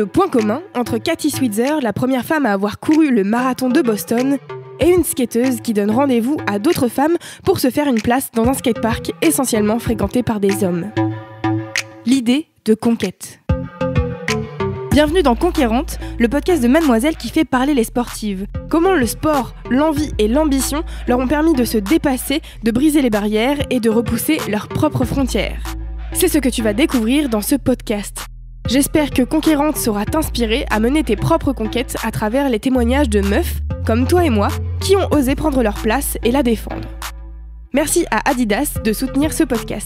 le point commun entre Katie Switzer, la première femme à avoir couru le marathon de Boston, et une skateuse qui donne rendez-vous à d'autres femmes pour se faire une place dans un skatepark essentiellement fréquenté par des hommes. L'idée de conquête. Bienvenue dans Conquérante, le podcast de Mademoiselle qui fait parler les sportives. Comment le sport, l'envie et l'ambition leur ont permis de se dépasser, de briser les barrières et de repousser leurs propres frontières. C'est ce que tu vas découvrir dans ce podcast. J'espère que Conquérante saura t'inspirer à mener tes propres conquêtes à travers les témoignages de meufs, comme toi et moi, qui ont osé prendre leur place et la défendre. Merci à Adidas de soutenir ce podcast.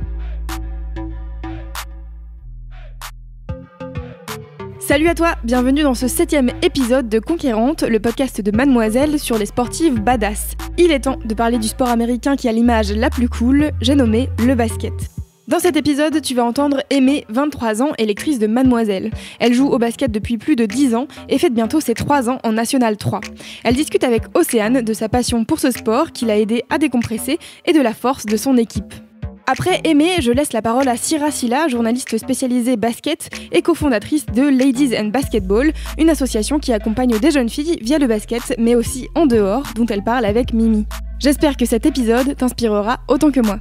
Salut à toi, bienvenue dans ce 7e épisode de Conquérante, le podcast de Mademoiselle sur les sportives badass. Il est temps de parler du sport américain qui a l'image la plus cool, j'ai nommé le basket. Dans cet épisode, tu vas entendre Aimée, 23 ans et lectrice de Mademoiselle. Elle joue au basket depuis plus de 10 ans et fête bientôt ses 3 ans en National 3. Elle discute avec Océane de sa passion pour ce sport qui l'a aidée à décompresser et de la force de son équipe. Après Aimée, je laisse la parole à Sira Silla, journaliste spécialisée basket et cofondatrice de Ladies and Basketball, une association qui accompagne des jeunes filles via le basket, mais aussi en dehors, dont elle parle avec Mimi. J'espère que cet épisode t'inspirera autant que moi.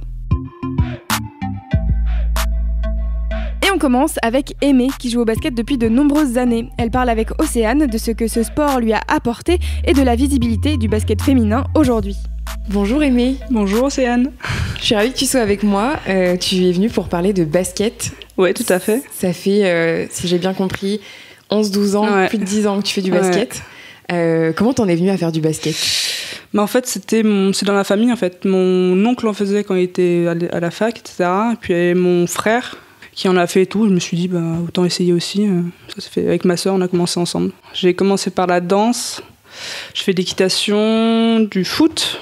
Et on commence avec Aimée, qui joue au basket depuis de nombreuses années. Elle parle avec Océane de ce que ce sport lui a apporté et de la visibilité du basket féminin aujourd'hui. Bonjour Aimée. Bonjour Océane. Je suis ravie que tu sois avec moi. Tu es venue pour parler de basket. Ouais, tout à fait. Ça fait, si j'ai bien compris, 11-12 ans, plus de 10 ans que tu fais du basket. Comment t'en es venue à faire du basket ? En fait, c'est dans la famille en fait. Mon oncle en faisait quand il était à la fac, etc. Et puis mon frère qui en a fait et tout. Je me suis dit, autant essayer aussi. Ça s'est fait avec ma sœur, on a commencé ensemble. J'ai commencé par la danse. Je fais de l'équitation, du foot,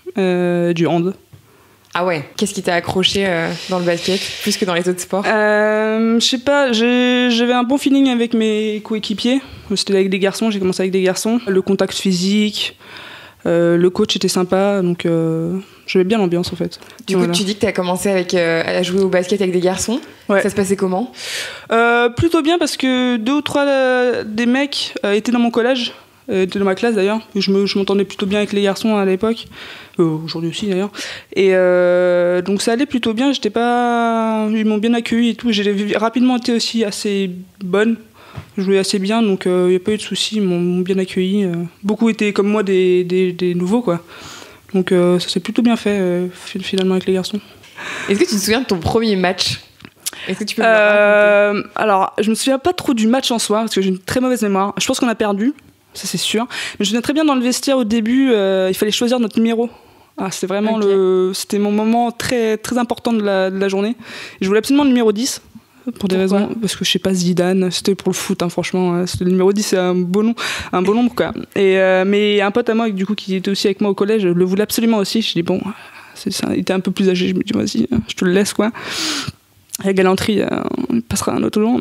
du hand. Ah ouais, qu'est-ce qui t'a accroché dans le basket, plus que dans les autres sports ? Je sais pas, j'avais un bon feeling avec mes coéquipiers. C'était avec des garçons, j'ai commencé avec des garçons. Le contact physique, le coach était sympa, donc j'aimais bien l'ambiance en fait. Du coup, tu dis que t'as commencé à jouer au basket avec des garçons. Ouais. Ça se passait comment ? Plutôt bien parce que 2 ou 3 des mecs étaient dans mon collège. Était dans ma classe d'ailleurs, je m'entendais plutôt bien avec les garçons à l'époque, aujourd'hui aussi d'ailleurs, et donc ça allait plutôt bien, ils m'ont bien accueilli et tout, j'ai rapidement été aussi assez bonne, je jouais assez bien, donc il n'y a pas eu de soucis, ils m'ont bien accueilli, beaucoup étaient comme moi des nouveaux quoi, donc ça s'est plutôt bien fait finalement avec les garçons. Est-ce que tu te souviens de ton premier match ? Est-ce que tu peux me raconter ? Alors je me souviens pas trop du match en soi, parce que j'ai une très mauvaise mémoire, je pense qu'on a perdu. Ça c'est sûr. Mais je me souviens très bien dans le vestiaire au début, il fallait choisir notre numéro. C'était vraiment c'était mon moment très, très important de la journée. Je voulais absolument le numéro 10 pour des raisons, parce que je sais pas, Zidane, c'était pour le foot, franchement. Le numéro 10 c'est un beau nombre quoi. Mais un pote à moi du coup, qui était aussi avec moi au collège le voulait absolument aussi. Je dis bon, il était un peu plus âgé, je me dis vas-y, je te le laisse quoi. La galanterie, on passera un autre jour.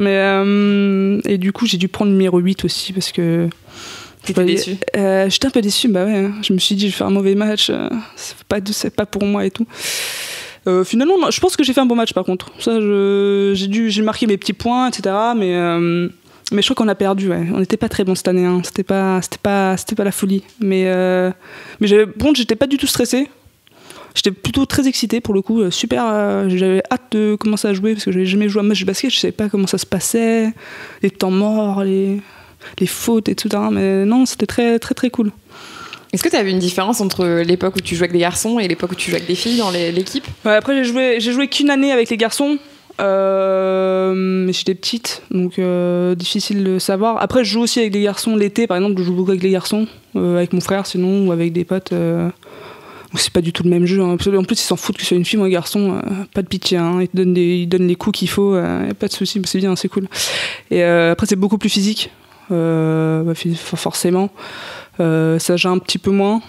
Et du coup j'ai dû prendre le numéro 8 aussi parce que t'étais déçue ? J'étais un peu déçue, ouais. Je me suis dit, je vais faire un mauvais match, c'est pas pour moi et tout. Finalement, non, je pense que j'ai fait un bon match par contre. Ça, j'ai marqué mes petits points, etc. Mais je crois qu'on a perdu, ouais. On n'était pas très bons cette année, hein. C'était pas la folie. Mais j'étais pas du tout stressée. J'étais plutôt très excitée pour le coup, super. J'avais hâte de commencer à jouer parce que j'avais jamais joué à un match de basket, je savais pas comment ça se passait, les temps morts, les fautes, etc. Mais non, c'était très, très, très cool. Est-ce que tu as vu une différence entre l'époque où tu jouais avec des garçons et l'époque où tu jouais avec des filles dans l'équipe ? Ouais, après, j'ai joué qu'une année avec les garçons, mais j'étais petite, donc difficile de savoir. Après, je joue aussi avec des garçons l'été, par exemple, je joue beaucoup avec les garçons, avec mon frère sinon, ou avec des potes. C'est pas du tout le même jeu, hein. En plus ils s'en foutent que ce soit une fille ou un garçon, pas de pitié, hein. Ils donnent les coups qu'il faut, y a pas de souci, c'est bien, c'est cool. Et après c'est beaucoup plus physique, forcément, ça gère un petit peu moins,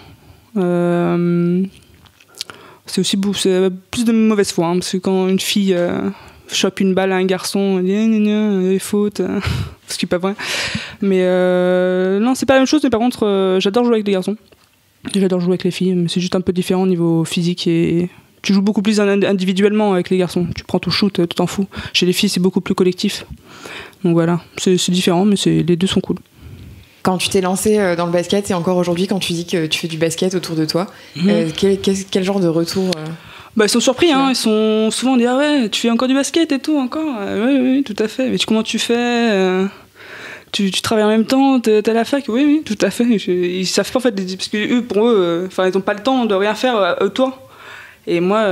c'est plus de mauvaise foi, hein, parce que quand une fille chope une balle à un garçon, elle dit faute, ce qui est pas vrai, mais non c'est pas la même chose, mais par contre j'adore jouer avec des garçons. J'adore jouer avec les filles, mais c'est juste un peu différent au niveau physique et tu joues beaucoup plus individuellement avec les garçons. Tu prends ton shoot, tu t'en fous. Chez les filles, c'est beaucoup plus collectif. Donc voilà, c'est différent, mais les deux sont cool. Quand tu t'es lancé dans le basket et encore aujourd'hui, quand tu dis que tu fais du basket autour de toi, quel genre de retour Ils sont surpris, ils sont souvent dit ah ouais, tu fais encore du basket et tout encore. Oui, tout à fait. Mais comment tu fais tu travailles en même temps, t'es à la fac? Oui, tout à fait. Ils savent pas en fait, parce que pour eux, ils ont pas le temps de rien faire toi. Et moi,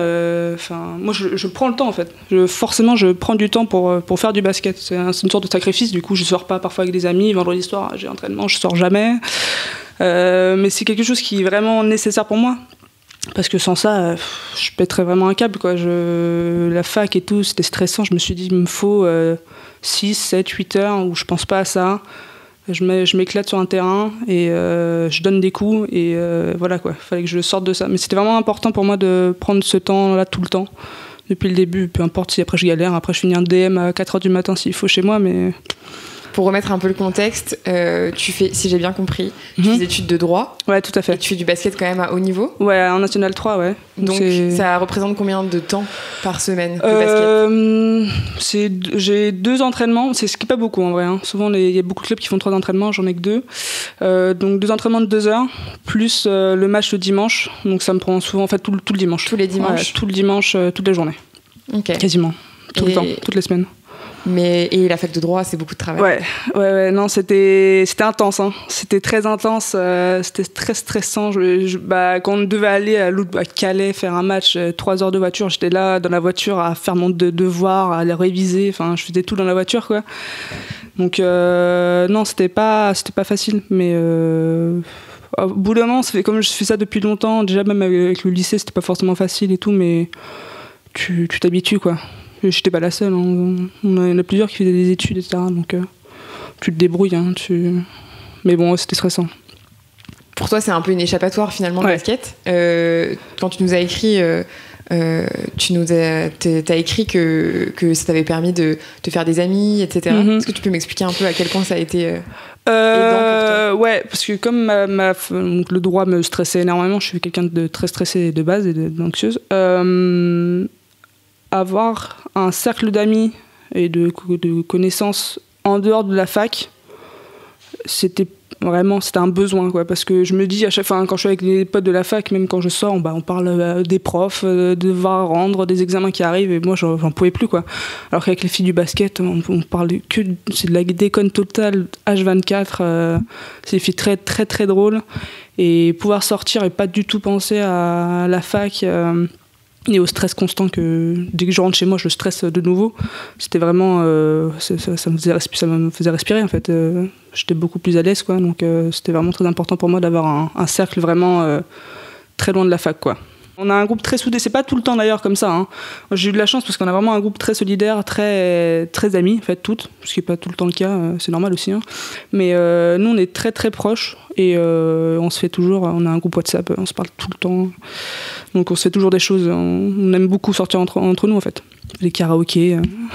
je prends le temps en fait. Forcément, je prends du temps pour faire du basket. C'est une sorte de sacrifice. Du coup, je sors pas parfois avec des amis. Vendredi soir, j'ai entraînement, je sors jamais. Mais c'est quelque chose qui est vraiment nécessaire pour moi. Parce que sans ça, je pèterais vraiment un câble, quoi. La fac et tout, c'était stressant. Je me suis dit, il me faut 6, 7, 8 heures où je pense pas à ça. Je m'éclate sur un terrain et je donne des coups et voilà quoi. Il fallait que je sorte de ça. Mais c'était vraiment important pour moi de prendre ce temps-là tout le temps. Depuis le début, peu importe si après je galère, après je finis un DM à 4h du matin s'il faut chez moi, mais... Pour remettre un peu le contexte, tu fais, si j'ai bien compris, tu fais des études de droit. Ouais, tout à fait. Et tu fais du basket quand même à haut niveau. Ouais, en National 3, ouais. Donc ça représente combien de temps par semaine de basket? J'ai 2 entraînements, c'est ce qui n'est pas beaucoup en vrai. Souvent, il y a beaucoup de clubs qui font 3 entraînements, j'en ai que 2. Donc 2 entraînements de 2 heures, plus le match le dimanche. Donc ça me prend souvent, en fait, tout le dimanche. Tous les dimanches? Ouais, tout le dimanche, toute la journée. Ok. Quasiment. Tout le temps, toutes les semaines. Et la fac de droit, c'est beaucoup de travail. Ouais, non, c'était intense, C'était très intense, c'était très stressant. Quand on devait aller à Calais faire un match, 3 heures de voiture, j'étais là dans la voiture à faire mon devoir, à les réviser. Enfin, je faisais tout dans la voiture, quoi. Donc non, c'était pas facile, mais au bout d'un moment, comme je fais ça depuis longtemps, déjà même avec le lycée, c'était pas forcément facile et tout, mais tu t'habitues, quoi. J'étais pas la seule, il y en a plusieurs qui faisaient des études, etc. Donc tu te débrouilles, mais bon, c'était stressant. Pour toi, c'est un peu une échappatoire finalement, le basket. Quand tu nous as écrit, t'as écrit que ça t'avait permis de te faire des amis, etc. Est-ce que tu peux m'expliquer un peu à quel point ça a été aidant pour toi? Ouais, parce que comme donc le droit me stressait énormément, je suis quelqu'un de très stressé de base et d'anxieuse. Avoir un cercle d'amis et de connaissances en dehors de la fac, c'était un besoin, quoi, parce que je me dis à chaque fois, quand je suis avec les potes de la fac, même quand je sors, on parle des profs, de devoir rendre, des examens qui arrivent, et moi j'en pouvais plus, quoi. Alors qu'avec les filles du basket, on parle c'est de la déconne totale, H24, c'est des filles très très très drôles, et pouvoir sortir et pas du tout penser à la fac et au stress constant que dès que je rentre chez moi je stresse de nouveau, c'était vraiment ça me faisait respirer en fait. J'étais beaucoup plus à l'aise, quoi, donc c'était vraiment très important pour moi d'avoir un cercle vraiment très loin de la fac, quoi. On a un groupe très soudé, c'est pas tout le temps d'ailleurs comme ça, J'ai eu de la chance parce qu'on a vraiment un groupe très solidaire, très, très amis, en fait, toutes, ce qui n'est pas tout le temps le cas, c'est normal aussi, Mais nous, on est très très proches et on se fait toujours, on a un groupe WhatsApp, on se parle tout le temps, donc on se fait toujours des choses, on aime beaucoup sortir entre nous, en fait. Les karaokés,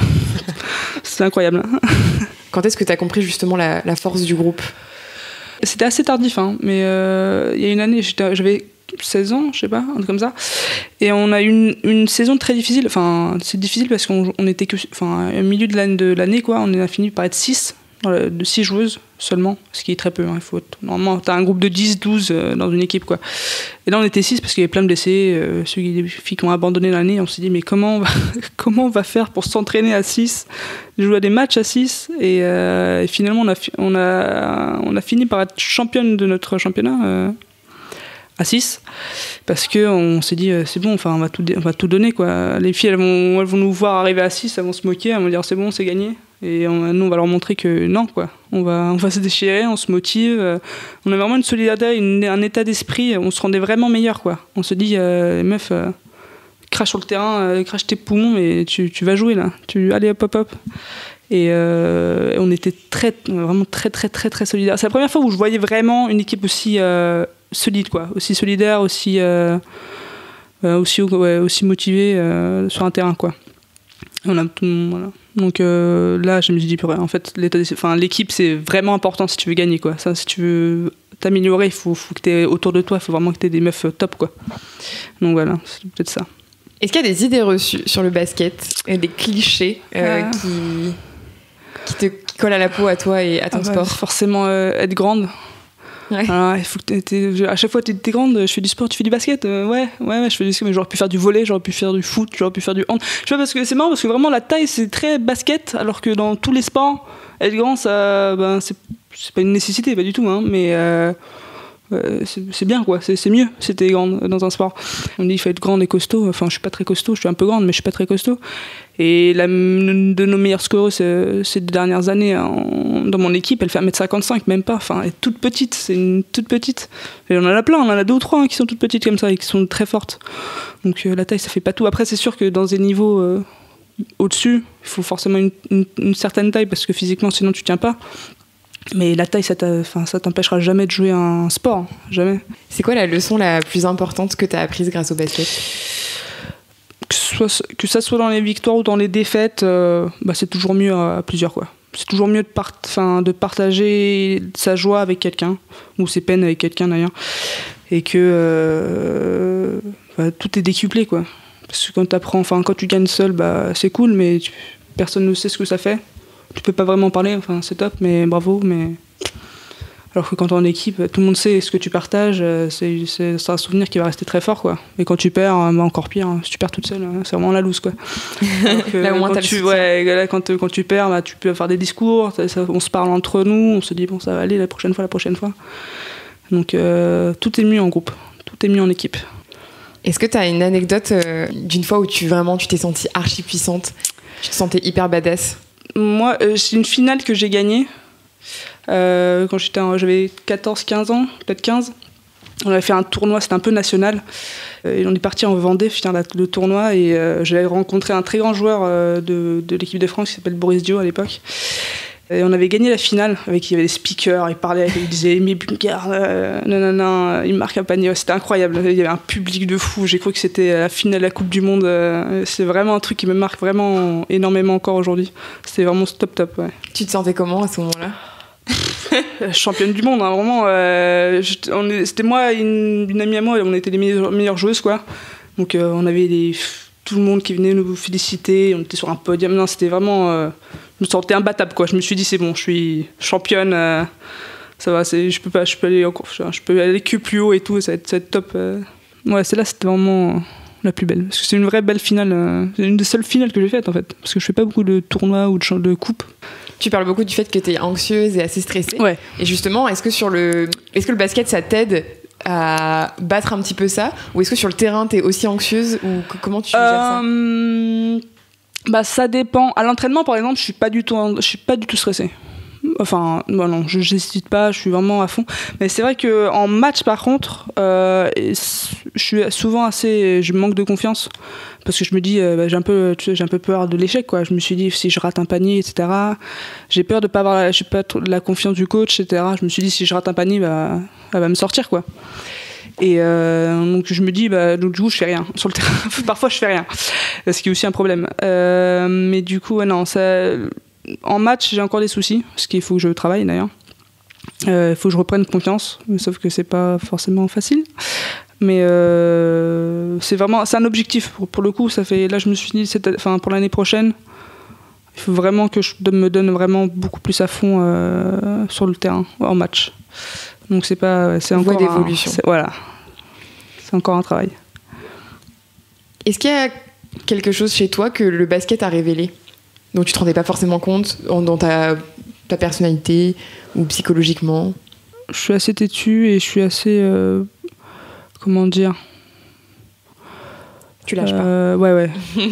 c'est incroyable. Quand est-ce que tu as compris justement la force du groupe? C'était assez tardif, mais il y a une année, j'avais 16 ans, je sais pas, un truc comme ça. Et on a eu une saison très difficile. Enfin, c'est difficile parce qu'on était que... Enfin, au milieu de l'année, quoi, on a fini par être 6, de 6 joueuses seulement, ce qui est très peu. Normalement, t'as un groupe de 10, 12 dans une équipe, quoi. Et là, on était 6 parce qu'il y avait plein de blessés. Les filles qui ont abandonné l'année, on s'est dit, mais comment on va faire pour s'entraîner à 6, jouer à des matchs à 6 et finalement, on a fini par être championne de notre championnat à 6, parce qu'on s'est dit c'est bon, on va tout donner, quoi. Les filles elles vont nous voir arriver à 6, elles vont se moquer, elles vont dire c'est bon, c'est gagné, et nous on va leur montrer que non, quoi. On va se déchirer, on se motive, on a vraiment une solidarité, un état d'esprit, on se rendait vraiment meilleur, quoi. On se dit les meufs, crache sur le terrain, crache tes poumons et tu vas jouer là, allez hop. Et on était vraiment très très très très solidaires. C'est la première fois où je voyais vraiment une équipe aussi solide, quoi, aussi solidaire, aussi motivée sur un terrain, quoi. On a tout, voilà. Donc là, je me suis dit, en fait, l'équipe c'est vraiment important si tu veux gagner, quoi. Ça, si tu veux t'améliorer, il faut que t'aies autour de toi, il faut vraiment que t'aies des meufs top, quoi. Donc voilà, c'est peut-être ça. Est-ce qu'il y a des idées reçues sur le basket et des clichés qui collent à la peau à toi et à ton sport? Forcément être grande. Ouais. Il faut que à chaque fois t'es grande, je fais du sport, tu fais du basket, ouais, je fais du basket, mais j'aurais pu faire du volley, j'aurais pu faire du foot, j'aurais pu faire du hand. Tu vois, parce que c'est marrant, parce que vraiment la taille c'est très basket, alors que dans tous les sports, être grand, ça, c'est pas une nécessité, pas du tout, hein, mais c'est bien quoi, c'est mieux si t'es grande dans un sport. On dit qu'il faut être grande et costaud, enfin je suis pas très costaud, je suis un peu grande, mais je suis pas très costaud. Et de nos meilleures scoreuses ces 2 dernières années dans mon équipe, elle fait 1m55, même pas. Enfin, elle est toute petite, c'est une toute petite. Et on en a plein, on en a 2 ou 3 qui sont toutes petites comme ça et qui sont très fortes. Donc la taille, ça fait pas tout. Après, c'est sûr que dans des niveaux au-dessus, il faut forcément une certaine taille parce que physiquement, sinon tu tiens pas. Mais la taille, ça t'empêchera jamais de jouer un sport, jamais. C'est quoi la leçon la plus importante que tu as apprise grâce au basket ? Que ça soit dans les victoires ou dans les défaites, c'est toujours mieux à plusieurs, quoi. C'est toujours mieux de partager sa joie avec quelqu'un, ou ses peines avec quelqu'un d'ailleurs, et que tout est décuplé, quoi. Parce que quand tu gagnes seul, c'est cool, mais personne ne sait ce que ça fait. Tu peux pas vraiment parler, c'est top, mais bravo, mais... Alors que quand t'es en équipe, tout le monde sait ce que tu partages, c'est un souvenir qui va rester très fort, quoi. Et quand tu perds, encore pire, si tu perds toute seule, c'est vraiment la loose, quoi. Donc, là, au moins, quand tu perds, tu peux faire des discours, on se parle entre nous, on se dit, bon, ça va aller la prochaine fois. Donc, tout est mieux en groupe, tout est mieux en équipe. Est-ce que t'as une anecdote d'une fois où tu t'es sentie archi puissante, tu te sentais hyper badass? Moi, c'est une finale que j'ai gagnée. Quand j'avais 14-15 ans, peut-être 15, on avait fait un tournoi, c'était un peu national, et on est parti en Vendée finir le tournoi, et j'avais rencontré un très grand joueur de l'équipe de France qui s'appelle Boris Dio à l'époque, et on avait gagné la finale, il y avait des speakers, il disait Aimé Bunkar, il marque un panier, c'était incroyable, il y avait un public de fou, j'ai cru que c'était la finale de la Coupe du Monde, c'est vraiment un truc qui me marque vraiment énormément encore aujourd'hui, c'était vraiment top, ouais. Tu te sentais comment à ce moment-là? Championne du monde, hein, vraiment. C'était moi et une amie à moi, on était les meilleures joueuses, quoi. Donc on avait tout le monde qui venait nous féliciter, on était sur un podium. Non, c'était vraiment... je me sentais imbattable, quoi. Je me suis dit, c'est bon, je suis championne, ça va, je peux aller que plus haut et tout, ça va être top. Ouais, celle-là, c'était vraiment la plus belle. Parce que c'est une vraie belle finale. C'est une des seules finales que j'ai faites, en fait. Parce que je fais pas beaucoup de tournois ou de coupes. Tu parles beaucoup du fait que tu es anxieuse et assez stressée. Ouais. Et justement, est-ce que le basket, ça t'aide à battre un petit peu ça? Ou est-ce que sur le terrain, tu es aussi anxieuse? Ou comment tu gères ça? Ça dépend. À l'entraînement, par exemple, je suis pas du tout stressée. Enfin, non, je n'hésite pas, je suis vraiment à fond. Mais c'est vrai qu'en match, par contre, je suis souvent je manque de confiance. Parce que je me dis, j'ai un peu peur de l'échec, quoi. Je me suis dit, si je rate un panier, etc. J'ai peur de pas avoir la confiance du coach, etc. Je me suis dit, si je rate un panier, elle va me sortir, quoi. Et donc je me dis, donc, du coup, je fais rien sur le terrain. Parfois, je fais rien. Ce qui est aussi un problème. Mais du coup, ouais, non, en match, j'ai encore des soucis, parce qu'il faut que je travaille d'ailleurs. Il faut que je reprenne confiance, sauf que c'est pas forcément facile. Mais c'est un objectif. Pour le coup, là, je me suis dit, pour l'année prochaine, il faut vraiment que je me donne vraiment beaucoup plus à fond sur le terrain, en match. Donc c'est encore d'évolution. Voilà, c'est encore un travail. Est-ce qu'il y a quelque chose chez toi que le basket a révélé, dont tu te rendais pas forcément compte dans ta personnalité ou psychologiquement? Je suis assez têtue et je suis assez... comment dire? Tu lâches pas? Ouais.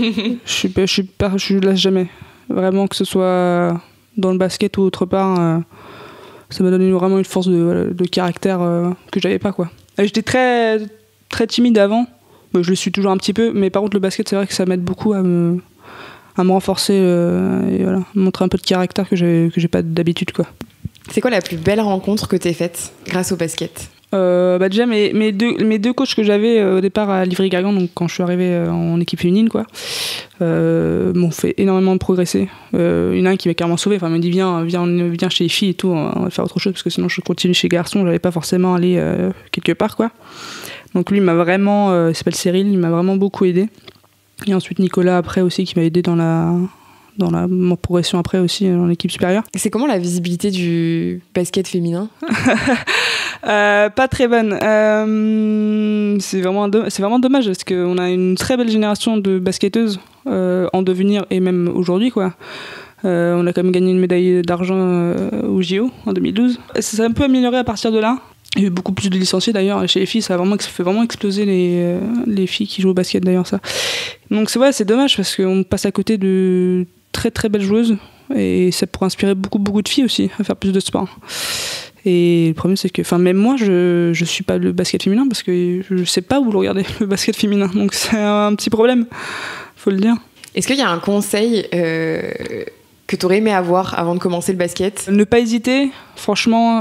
je lâche jamais. Vraiment, que ce soit dans le basket ou autre part, ça m'a donné vraiment une force de caractère que j'avais pas, quoi. J'étais très, très timide avant. Je le suis toujours un petit peu, mais par contre, le basket, c'est vrai que ça m'aide beaucoup à me renforcer et voilà, montrer un peu de caractère que j'ai pas d'habitude, quoi. C'est quoi la plus belle rencontre que t'aies faite grâce au basket? Déjà mes deux coachs que j'avais au départ à Livry-Gargan, donc quand je suis arrivée en équipe féminine, quoi, m'ont fait énormément progresser. Il y en a un qui m'a carrément sauvé, m'a dit viens chez les filles et tout, on va faire autre chose parce que sinon je continue chez les garçons, j'allais pas forcément aller quelque part, quoi. Donc lui il m'a vraiment, il s'appelle Cyril, il m'a vraiment beaucoup aidé. Et ensuite Nicolas après aussi qui m'a aidé dans ma progression après aussi dans l'équipe supérieure. Et c'est comment la visibilité du basket féminin? Pas très bonne. C'est vraiment dommage parce qu'on a une très belle génération de basketteuses en devenir et même aujourd'hui, quoi. On a quand même gagné une médaille d'argent au JO en 2012. Ça s'est un peu amélioré à partir de là. Il y a eu beaucoup plus de licenciés d'ailleurs. Chez les filles, ça fait vraiment exploser les filles qui jouent au basket d'ailleurs, ça. Donc c'est dommage parce qu'on passe à côté de très très belles joueuses et ça pourrait inspirer beaucoup de filles aussi à faire plus de sport. Et le problème c'est que même moi je suis pas le basket féminin parce que je sais pas où le regarder le basket féminin, donc c'est un petit problème, faut le dire. Est-ce qu'il y a un conseil que tu aurais aimé avoir avant de commencer le basket? Ne pas hésiter, franchement,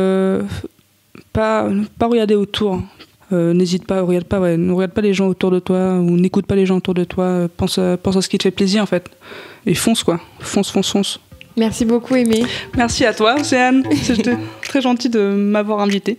pas regarder autour. N'hésite pas, ne regarde pas les gens autour de toi ou n'écoute pas les gens autour de toi. Pense à ce qui te fait plaisir en fait. Et fonce quoi, fonce. Merci beaucoup Aimée. Merci à toi Océane, c'était très gentil de m'avoir invitée.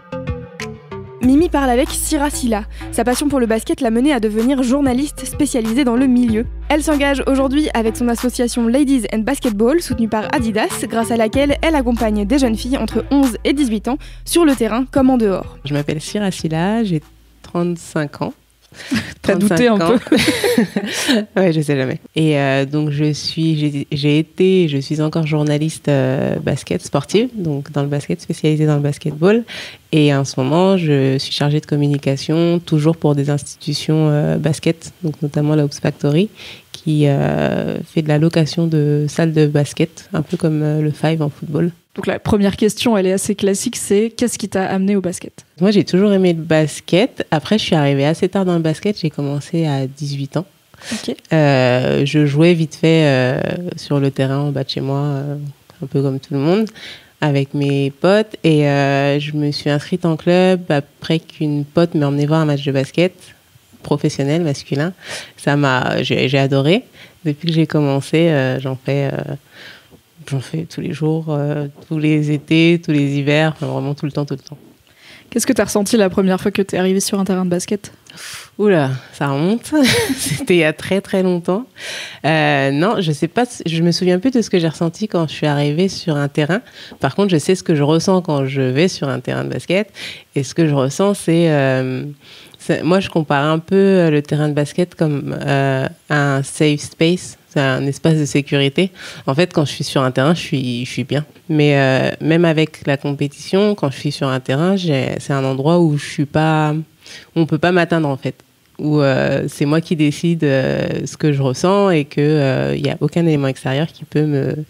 Mimi parle avec Sira Silla. Sa passion pour le basket l'a menée à devenir journaliste spécialisée dans le milieu. Elle s'engage aujourd'hui avec son association Ladies and Basketball, soutenue par Adidas, grâce à laquelle elle accompagne des jeunes filles entre 11 et 18 ans, sur le terrain comme en dehors. Je m'appelle Sira Silla, j'ai 35 ans. T'as douté un peu? Ouais, je sais jamais. Et donc j'ai été et je suis encore journaliste basket sportive, donc dans le basket, spécialisée dans le basketball. Et en ce moment, je suis chargée de communication, toujours pour des institutions basket, donc notamment la Hoops Factory, qui fait de la location de salles de basket, un peu comme le Five en football. Donc la première question, elle est assez classique, c'est qu'est-ce qui t'a amené au basket? Moi, j'ai toujours aimé le basket. Après, je suis arrivée assez tard dans le basket. J'ai commencé à 18 ans. Okay. Je jouais vite fait sur le terrain en bas de chez moi, un peu comme tout le monde, avec mes potes. Et je me suis inscrite en club après qu'une pote m'ait emmenée voir un match de basket professionnel, masculin. J'ai adoré. Depuis que j'ai commencé, j'en fais tous les jours, tous les étés, tous les hivers, enfin, vraiment tout le temps. Qu'est-ce que tu as ressenti la première fois que tu es arrivée sur un terrain de basket? Oula, ça remonte. C'était il y a très très longtemps. Non, je sais pas, je me souviens plus de ce que j'ai ressenti quand je suis arrivée sur un terrain. Par contre, je sais ce que je ressens quand je vais sur un terrain de basket. Et ce que je ressens, moi, je compare un peu le terrain de basket comme un safe space. C'est un espace de sécurité. En fait, quand je suis sur un terrain, je suis bien. Mais même avec la compétition, quand je suis sur un terrain, c'est un endroit où on peut pas m'atteindre en fait. Où c'est moi qui décide ce que je ressens et que y a aucun élément extérieur qui peut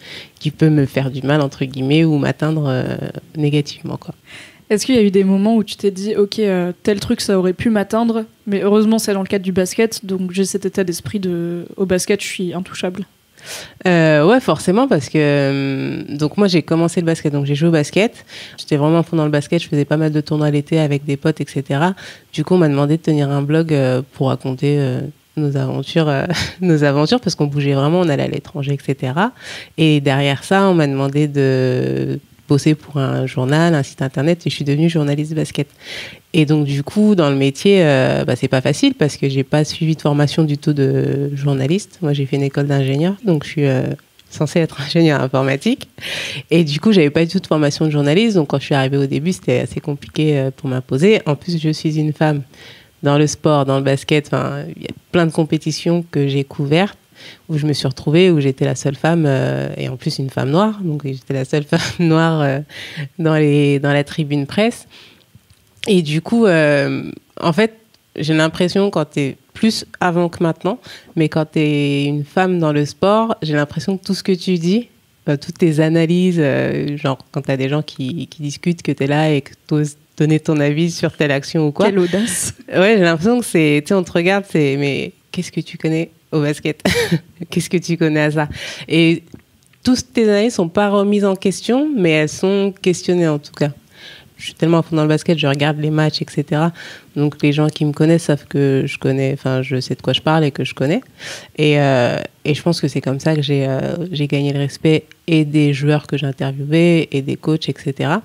me faire du mal entre guillemets ou m'atteindre négativement quoi. Est-ce qu'il y a eu des moments où tu t'es dit ok, tel truc ça aurait pu m'atteindre, mais heureusement c'est dans le cadre du basket, donc j'ai cet état d'esprit au basket je suis intouchable? Ouais, forcément, parce que donc moi j'ai commencé le basket, donc j'ai joué au basket, j'étais vraiment à fond dans le basket, je faisais pas mal de tournois l'été avec des potes, etc. Du coup on m'a demandé de tenir un blog pour raconter nos aventures, parce qu'on bougeait vraiment, on allait à l'étranger, etc. Et derrière ça on m'a demandé de bosser pour un journal, un site internet, et je suis devenue journaliste basket. Et donc du coup dans le métier c'est pas facile parce que j'ai pas suivi de formation du tout de journaliste. Moi j'ai fait une école d'ingénieur, donc je suis censée être ingénieur informatique, et du coup j'avais pas du tout de formation de journaliste, donc quand je suis arrivée au début c'était assez compliqué pour m'imposer. En plus je suis une femme dans le sport, dans le basket, il y a plein de compétitions que j'ai couvertes où je me suis retrouvée, où j'étais la seule femme, et en plus une femme noire, donc j'étais la seule femme noire dans la tribune presse. Et du coup, en fait, j'ai l'impression, quand t'es plus avant que maintenant, mais quand t'es une femme dans le sport, j'ai l'impression que tout ce que tu dis, toutes tes analyses, genre quand t'as des gens qui discutent, que t'es là et que t'oses donner ton avis sur telle action ou quoi. Quelle audace. Ouais, j'ai l'impression que c'est, tu sais, on te regarde, mais qu'est-ce que tu connais au basket? Qu'est-ce que tu connais à ça? Et toutes tes analyses sont pas remises en question, mais elles sont questionnées en tout cas. Je suis tellement à fond dans le basket, je regarde les matchs, etc. Donc les gens qui me connaissent savent que je connais, enfin je sais de quoi je parle et que je connais. Et je pense que c'est comme ça que j'ai gagné le respect et des joueurs que j'ai interviewés et des coachs, etc.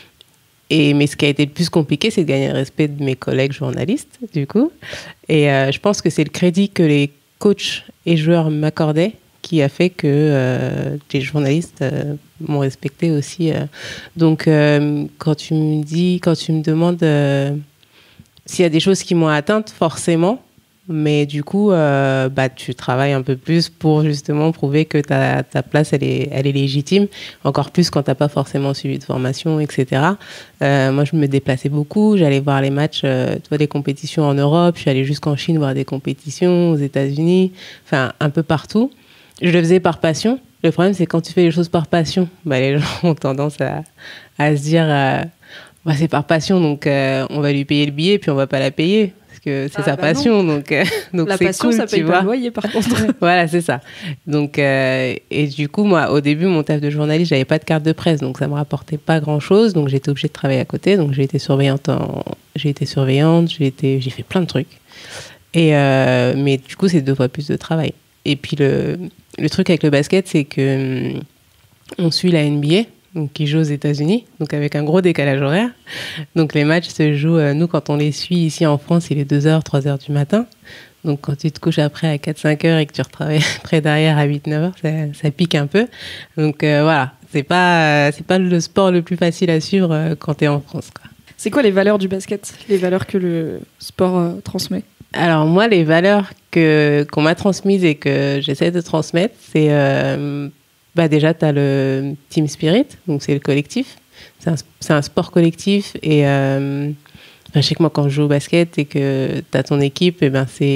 Mais ce qui a été le plus compliqué, c'est de gagner le respect de mes collègues journalistes, du coup. Et je pense que c'est le crédit que les coach et joueurs m'accordaient qui a fait que les journalistes m'ont respecté aussi. Donc, quand tu me demandes s'il y a des choses qui m'ont atteinte, forcément, mais du coup, tu travailles un peu plus pour justement prouver que ta place, elle est légitime, encore plus quand tu n'as pas forcément suivi de formation, etc. Moi, je me déplaçais beaucoup, j'allais voir les matchs, des compétitions en Europe, je suis allée jusqu'en Chine voir des compétitions, aux États-Unis, enfin, un peu partout. Je le faisais par passion. Le problème, c'est quand tu fais les choses par passion, les gens ont tendance à se dire c'est par passion, donc on va lui payer le billet, puis on va pas la payer, parce que c'est sa passion. Donc la c'est passion, cool, ça paye pas le loyer, par contre. Voilà, c'est ça. Donc, et du coup, moi, au début, mon taf de journaliste, j'avais pas de carte de presse, donc ça me rapportait pas grand-chose. Donc, j'étais obligée de travailler à côté. Donc, j'ai été surveillante, j'ai fait plein de trucs. Mais du coup, c'est 2 fois plus de travail. Et puis le truc avec le basket, c'est que on suit la NBA, donc qui joue aux États-Unis, donc avec un gros décalage horaire. Donc les matchs se jouent, nous quand on les suit ici en France, il est 2h, 3h du matin. Donc quand tu te couches après à 4-5 heures et que tu retravailles après derrière à 8-9 heures, ça pique un peu. Donc voilà, c'est pas le sport le plus facile à suivre quand tu es en France, quoi. C'est quoi les valeurs du basket? Les valeurs que le sport transmet? Alors moi, les valeurs qu'on m'a transmises et que j'essaie de transmettre, c'est déjà, tu as le team spirit, donc c'est le collectif. C'est un sport collectif et je sais que moi, quand je joue au basket et que tu as ton équipe,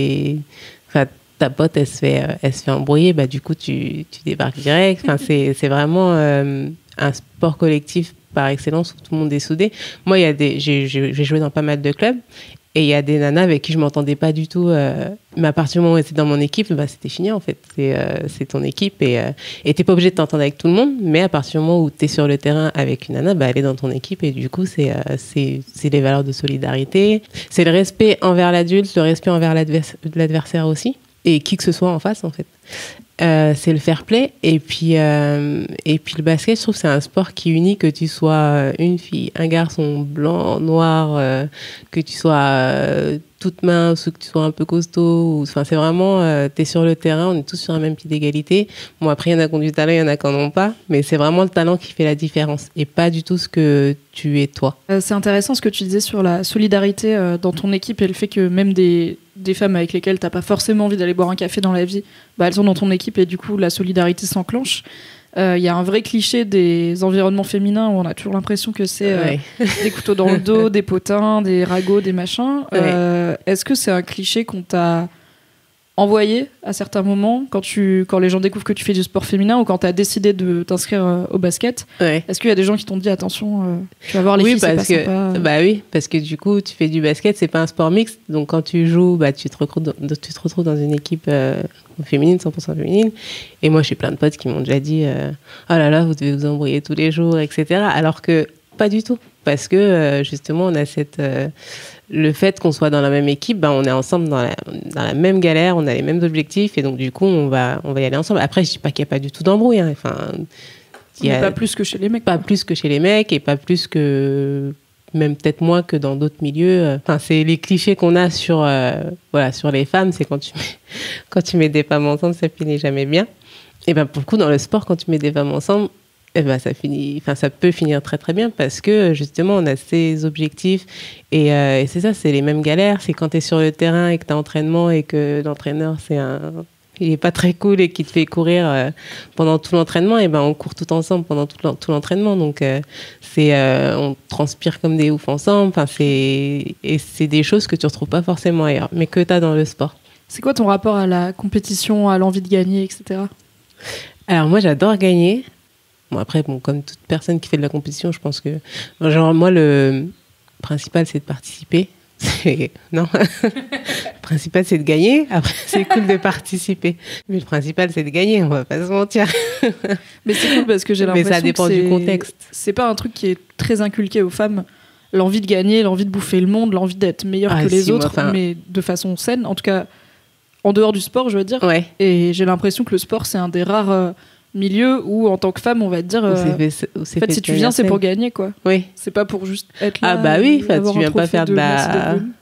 ta pote, elle se fait embrouiller, du coup, tu débarques direct. C'est vraiment un sport collectif par excellence où tout le monde est soudé. Moi, j'ai joué dans pas mal de clubs. Et il y a des nanas avec qui je ne m'entendais pas du tout. Mais à partir du moment où c'était dans mon équipe, c'était fini en fait. C'est ton équipe. Et tu n'es pas obligé de t'entendre avec tout le monde. Mais à partir du moment où tu es sur le terrain avec une nana, elle est dans ton équipe. Et du coup, c'est les valeurs de solidarité. C'est le respect envers l'adulte, le respect envers l'adversaire aussi. Et qui que ce soit en face en fait. C'est le fair play et puis le basket, je trouve que c'est un sport qui unit, que tu sois une fille, un garçon, blanc, noir, que tu sois toute mince ou que tu sois un peu costaud, c'est vraiment t'es sur le terrain, on est tous sur un même pied d'égalité. Bon, après il y en a qui ont du talent, il y en a qui n'en ont pas, mais c'est vraiment le talent qui fait la différence et pas du tout ce que tu es toi. C'est intéressant ce que tu disais sur la solidarité dans ton équipe et le fait que même des femmes avec lesquelles t'as pas forcément envie d'aller boire un café dans la vie, elles sont dans ton équipe et du coup la solidarité s'enclenche. Il y a un vrai cliché des environnements féminins où on a toujours l'impression que c'est des couteaux dans le dos, des potins, des ragots, des machins. Est-ce que c'est un cliché qu'on t'a envoyé à certains moments quand les gens découvrent que tu fais du sport féminin ou quand tu as décidé de t'inscrire au basket? Est-ce qu'il y a des gens qui t'ont dit attention, tu vas voir les filles, c'est pas sympa? Oui, parce que du coup tu fais du basket, c'est pas un sport mixte, donc quand tu joues, tu te retrouves dans une équipe féminine, 100% féminine. Et moi j'ai plein de potes qui m'ont déjà dit oh là là, vous devez vous embrouiller tous les jours, etc. Alors que pas du tout, parce que justement on a le fait qu'on soit dans la même équipe, on est ensemble dans la même galère, on a les mêmes objectifs et donc du coup on va y aller ensemble. Après je dis pas qu'il n'y a pas du tout d'embrouille, hein. Pas plus que chez les mecs. Pas plus que chez les mecs et pas plus que, même peut-être moins que dans d'autres milieux. C'est les clichés qu'on a sur les femmes, c'est quand tu mets des femmes ensemble, ça finit jamais bien. Et pour le coup dans le sport, quand tu mets des femmes ensemble, ça peut finir très très bien parce que justement on a ces objectifs et c'est ça, c'est les mêmes galères. C'est quand tu es sur le terrain et que tu as entraînement et que l'entraîneur il est pas très cool et qu'il te fait courir pendant tout l'entraînement, et on court tout ensemble pendant tout l'entraînement, donc on transpire comme des oufs ensemble, et c'est des choses que tu retrouves pas forcément ailleurs mais que tu as dans le sport. C'est quoi ton rapport à la compétition, à l'envie de gagner, etc.? Alors moi j'adore gagner. Bon, après, comme toute personne qui fait de la compétition, je pense que... moi, le principal, c'est de participer. Non. Le principal, c'est de gagner. Après, c'est cool de participer. Mais le principal, c'est de gagner, on va pas se mentir. Mais c'est cool parce que j'ai l'impression que ça dépend du contexte. C'est pas un truc qui est très inculqué aux femmes. L'envie de gagner, l'envie de bouffer le monde, l'envie d'être meilleure que les autres, mais de façon saine. En tout cas, en dehors du sport, je veux dire. Ouais. Et j'ai l'impression que le sport, c'est un des rares... milieu où en tant que femme on va te dire si tu viens c'est pour gagner quoi. Oui. C'est pas pour juste être là. Tu viens pas faire de la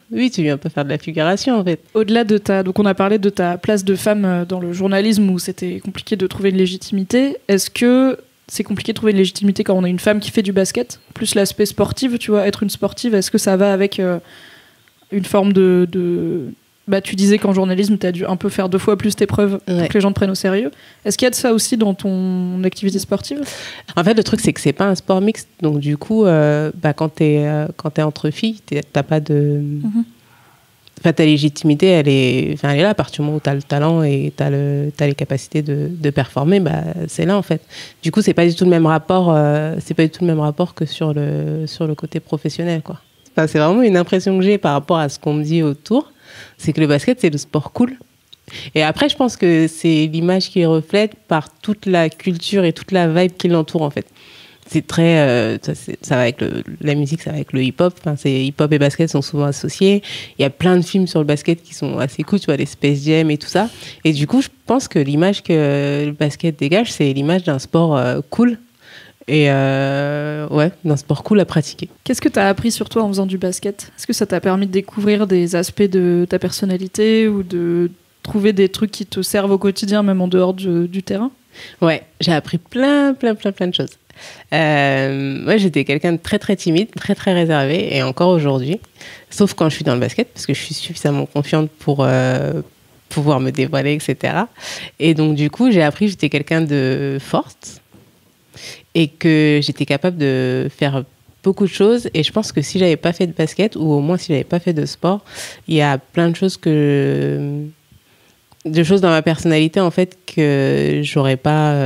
Oui, tu viens pas faire de la figuration en fait. Au-delà de donc on a parlé de ta place de femme dans le journalisme où c'était compliqué de trouver une légitimité. Est-ce que c'est compliqué de trouver une légitimité quand on a une femme qui fait du basket, plus l'aspect sportif, tu vois, être une sportive, est-ce que ça va avec une forme de... Bah, tu disais qu'en journalisme, tu as dû un peu faire 2 fois plus tes preuves pour que les gens te prennent au sérieux. Est-ce qu'il y a de ça aussi dans ton activité sportive ? En fait, le truc, c'est que c'est pas un sport mixte. Donc, du coup, quand t'es entre filles, t'as pas de... Enfin, ta légitimité, elle est là. À partir du moment où t'as le talent et t'as les capacités de performer, bah, c'est là, en fait. Du coup, c'est pas du tout le même rapport que sur le côté professionnel, quoi. Enfin, c'est vraiment une impression que j'ai par rapport à ce qu'on me dit autour. C'est que le basket, c'est le sport cool. Et après, je pense que c'est l'image qui reflète par toute la culture et toute la vibe qui l'entoure, en fait. C'est très... ça va avec la musique, ça va avec le hip-hop. Enfin, hip-hop et basket sont souvent associés. Il y a plein de films sur le basket qui sont assez cool, tu vois, les Space Jam et tout ça. Et du coup, je pense que l'image que le basket dégage, c'est l'image d'un sport cool. Et d'un sport cool à pratiquer. Qu'est-ce que tu as appris sur toi en faisant du basket ? Est-ce que ça t'a permis de découvrir des aspects de ta personnalité ou de trouver des trucs qui te servent au quotidien, même en dehors du terrain ? Ouais, j'ai appris plein de choses. Moi, j'étais quelqu'un de très très timide, très très réservé, et encore aujourd'hui, sauf quand je suis dans le basket, parce que je suis suffisamment confiante pour pouvoir me dévoiler, etc. Et donc du coup, j'ai appris que j'étais quelqu'un de forte, et que j'étais capable de faire beaucoup de choses. Et je pense que si j'avais pas fait de basket, ou au moins si j'avais pas fait de sport, il y a plein de choses dans ma personnalité, en fait, que j'aurais pas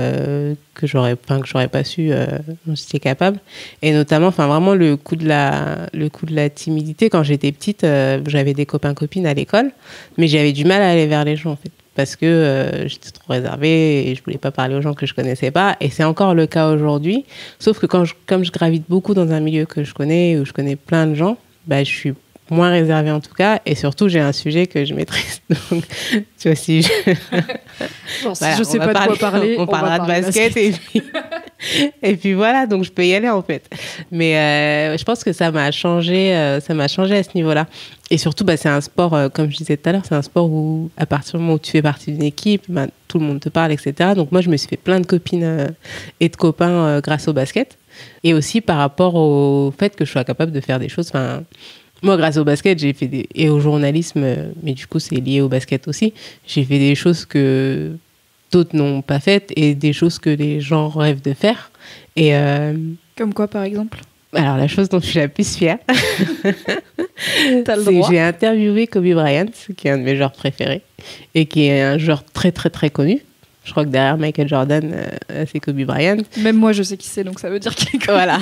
su, dont j'étais capable. Et notamment, vraiment, le coup de la timidité. Quand j'étais petite, j'avais des copains-copines à l'école, mais j'avais du mal à aller vers les gens, en fait. Parce que j'étais trop réservée et je voulais pas parler aux gens que je connaissais pas. Et c'est encore le cas aujourd'hui. Sauf que comme je gravite beaucoup dans un milieu que je connais, où je connais plein de gens, bah, je suis moins réservée en tout cas. Et surtout, j'ai un sujet que je maîtrise. Donc, tu vois, si je... Bon, si je sais pas de quoi parler, on parlera de basket. Et puis voilà, donc je peux y aller en fait. Mais je pense que ça m'a changé à ce niveau-là. Et surtout, c'est un sport, comme je disais tout à l'heure, c'est un sport où, à partir du moment où tu fais partie d'une équipe, tout le monde te parle, etc. Donc moi, je me suis fait plein de copines et de copains grâce au basket. Et aussi par rapport au fait que je sois capable de faire des choses. Enfin, moi, grâce au basket, j'ai fait et au journalisme, mais du coup, c'est lié au basket aussi. J'ai fait des choses que d'autres n'ont pas faites et des choses que les gens rêvent de faire. Et comme quoi, par exemple ? Alors, la chose dont je suis la plus fière, T'as le c'est droit. que j'ai interviewé Kobe Bryant, qui est un de mes joueurs préférés et qui est un joueur très, très, très connu. Je crois que derrière Michael Jordan, c'est Kobe Bryant. Même moi, je sais qui c'est, donc ça veut dire qu'il est connu. Voilà.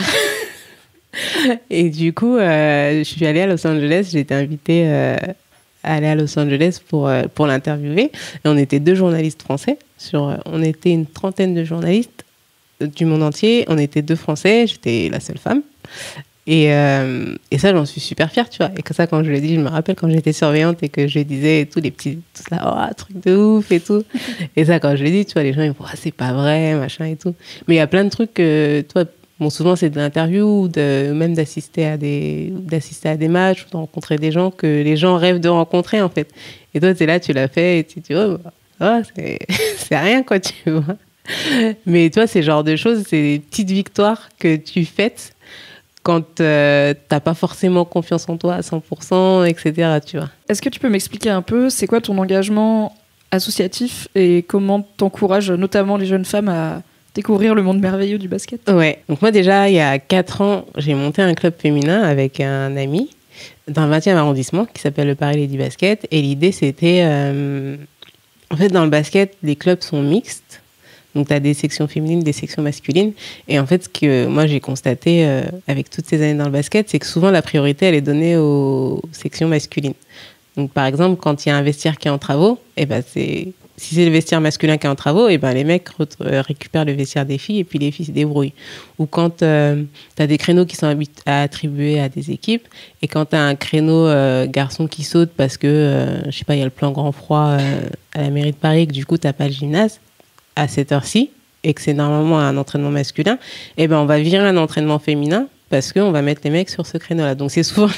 Et du coup, je suis allée à Los Angeles. J'ai été invitée à aller à Los Angeles pour l'interviewer. Et on était 2 journalistes français. On était une 30aine de journalistes du monde entier. On était 2 Français. J'étais la seule femme. Et ça, j'en suis super fière, tu vois. Et que ça, quand je le dis, je me rappelle quand j'étais surveillante et que je disais tous les petits, tout ça, oh, truc de ouf et tout. Et ça, quand je le dis, tu vois, les gens, ils me disent, oh, c'est pas vrai, machin et tout. Mais il y a plein de trucs que, toi, bon, souvent, c'est de l'interview ou même d'assister à des matchs ou de rencontrer des gens que les gens rêvent de rencontrer, en fait. Et toi, t'es là, tu l'as fait et tu dis, oh, c'est rien, quoi, tu vois. Mais toi, c'est le genre de choses, c'est des petites victoires que tu fêtes quand t'as pas forcément confiance en toi à 100%, etc., tu vois. Est-ce que tu peux m'expliquer un peu, c'est quoi ton engagement associatif et comment t'encourages notamment les jeunes femmes à découvrir le monde merveilleux du basket ? Ouais, donc moi déjà, il y a 4 ans, j'ai monté un club féminin avec un ami dans le 20e arrondissement qui s'appelle le Paris Lady Basket. Et l'idée, c'était... en fait, dans le basket, les clubs sont mixtes. Donc, tu as des sections féminines, des sections masculines. Et en fait, ce que moi, j'ai constaté avec toutes ces années dans le basket, c'est que souvent, la priorité, elle est donnée aux sections masculines. Donc, par exemple, quand il y a un vestiaire qui est en travaux, si c'est le vestiaire masculin qui est en travaux, les mecs récupèrent le vestiaire des filles et puis les filles se débrouillent. Ou quand tu as des créneaux qui sont attribués à des équipes et quand tu as un créneau garçon qui saute parce que, je sais pas, il y a le plan grand froid à la mairie de Paris et que du coup, tu n'as pas le gymnase à cette heure-ci et que c'est normalement un entraînement masculin, on va virer un entraînement féminin parce qu'on va mettre les mecs sur ce créneau-là. Donc, c'est souvent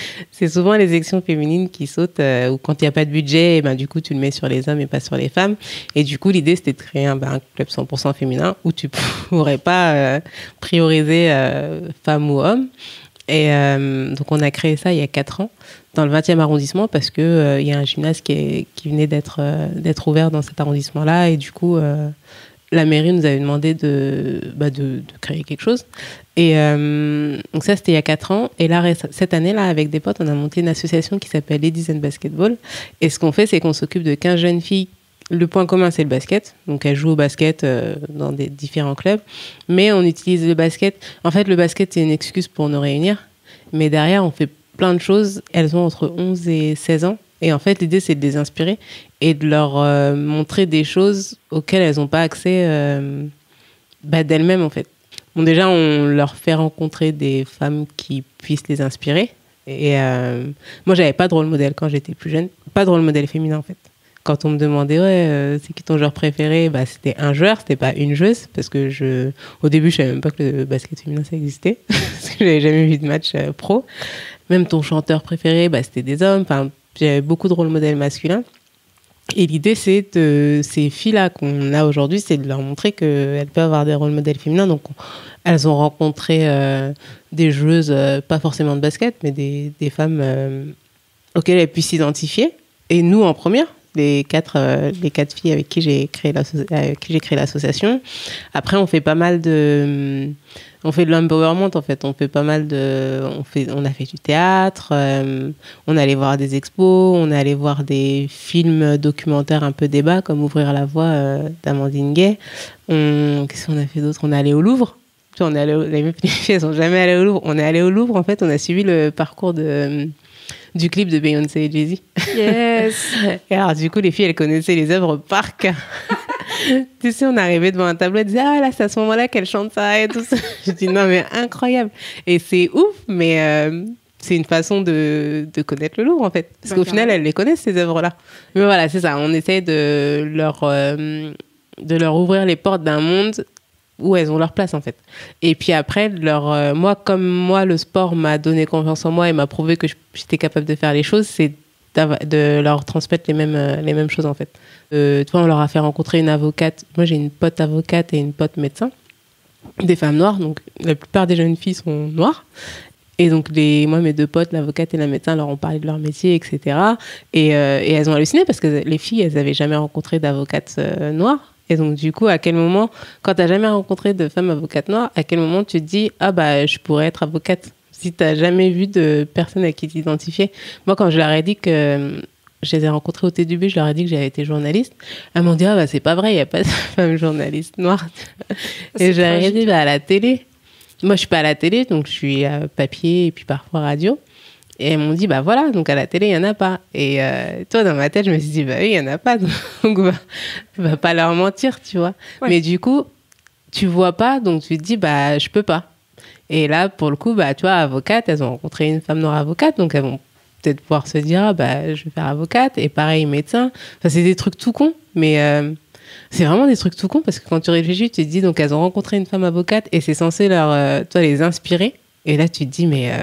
les sections féminines qui sautent, ou quand il n'y a pas de budget, et ben, du coup, tu le mets sur les hommes et pas sur les femmes. Et du coup, l'idée, c'était de créer un club 100% féminin où tu pourrais pas prioriser femmes ou hommes. Et donc, on a créé ça il y a 4 ans dans le 20e arrondissement parce que il y a un gymnase qui venait d'être ouvert dans cet arrondissement-là. Et du coup, la mairie nous avait demandé de créer quelque chose. Et donc ça, c'était il y a 4 ans. Et là, cette année-là, avec des potes, on a monté une association qui s'appelle Ladies and Basketball. Et ce qu'on fait, c'est qu'on s'occupe de 15 jeunes filles. Le point commun, c'est le basket. Donc, elles jouent au basket dans des différents clubs. Mais on utilise le basket. En fait, le basket, c'est une excuse pour nous réunir. Mais derrière, on fait plein de choses. Elles ont entre 11 et 16 ans. Et en fait, l'idée, c'est de les inspirer et de leur montrer des choses auxquelles elles n'ont pas accès d'elles-mêmes, en fait. Bon, déjà, on leur fait rencontrer des femmes qui puissent les inspirer. Et moi, j'avais pas de rôle modèle quand j'étais plus jeune. Pas de rôle modèle féminin, en fait. Quand on me demandait, c'est qui ton joueur préféré, c'était un joueur, c'était pas une joueuse. Parce que au début, je savais même pas que le basket féminin, ça existait. Parce que j'avais jamais vu de match pro. Même ton chanteur préféré, c'était des hommes. Enfin, j'avais beaucoup de rôles modèles masculins. Et l'idée, c'est ces filles-là qu'on a aujourd'hui, c'est de leur montrer qu'elles peuvent avoir des rôles modèles féminins. Donc, elles ont rencontré des joueuses, pas forcément de basket, mais des femmes auxquelles elles puissent s'identifier. Et nous, en première, les quatre filles avec qui j'ai créé l'association. Après, on fait pas mal de... On fait de l'empowerment, en fait. On fait pas mal de... On a fait du théâtre, on est allé voir des expos, on est allé voir des films documentaires un peu débat, comme Ouvrir la voie d'Amandine Gay. Qu'est-ce qu'on a fait d'autre? On est allé au Louvre. Tu vois, les filles, elles sont jamais allées au Louvre. On est allé au Louvre, en fait, on a suivi le parcours du clip de Beyoncé et Jay-Z. Yes. Et alors, du coup, les filles, elles connaissaient les œuvres par cœur. Tu sais, on arrivait devant un tableau, elles disaient « Ah, là, c'est à ce moment-là qu'elle chante ça et tout ça. » Je dis « Non, mais incroyable. » Et c'est ouf, mais c'est une façon de connaître le Louvre, en fait. Parce qu'au final, elles les connaissent, ces œuvres-là. Mais voilà, c'est ça. On essaie de leur ouvrir les portes d'un monde où elles ont leur place, en fait. Et puis après, comme moi, le sport m'a donné confiance en moi et m'a prouvé que j'étais capable de faire les choses, c'est de leur transmettre les mêmes choses, en fait. Tu vois, on leur a fait rencontrer une avocate. Moi, j'ai une pote avocate et une pote médecin, des femmes noires. Donc, la plupart des jeunes filles sont noires. Et donc, moi, mes 2 potes, l'avocate et la médecin, leur ont parlé de leur métier, etc. Et elles ont halluciné parce que les filles, elles n'avaient jamais rencontré d'avocate noire. Et donc, du coup, à quel moment, quand tu n'as jamais rencontré de femme avocate noire, à quel moment tu te dis « Ah, je pourrais être avocate ?» Si tu n'as jamais vu de personne à qui t'identifier. Moi, quand je leur ai dit que je les ai rencontrées au TDB, je leur ai dit que j'avais été journaliste. Elles m'ont dit « Ah, c'est pas vrai, il n'y a pas de femme journaliste noire. » Et je leur ai dit « À la télé. » Moi, je suis pas à la télé, donc je suis à papier et puis parfois radio. Et elles m'ont dit, voilà, donc à la télé, il n'y en a pas. Et toi, dans ma tête, je me suis dit, oui, il n'y en a pas. Donc, va pas leur mentir, tu vois. Ouais. Mais du coup, tu vois pas, donc tu te dis, je peux pas. Et là, pour le coup, tu vois, avocate, elles ont rencontré une femme noire avocate, donc elles vont peut-être pouvoir se dire, je vais faire avocate. Et pareil, médecin. Enfin, c'est des trucs tout cons, mais c'est vraiment des trucs tout cons, parce que quand tu réfléchis, tu te dis, donc elles ont rencontré une femme avocate et c'est censé les inspirer. Et là, tu te dis, mais